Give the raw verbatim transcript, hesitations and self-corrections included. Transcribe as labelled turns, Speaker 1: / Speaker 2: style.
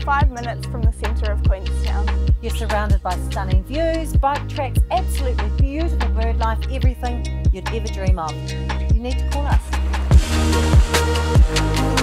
Speaker 1: five minutes from the centre of Queenstown.
Speaker 2: You're surrounded by stunning views, bike tracks, absolutely beautiful bird life, everything you'd ever dream of. You need to call us.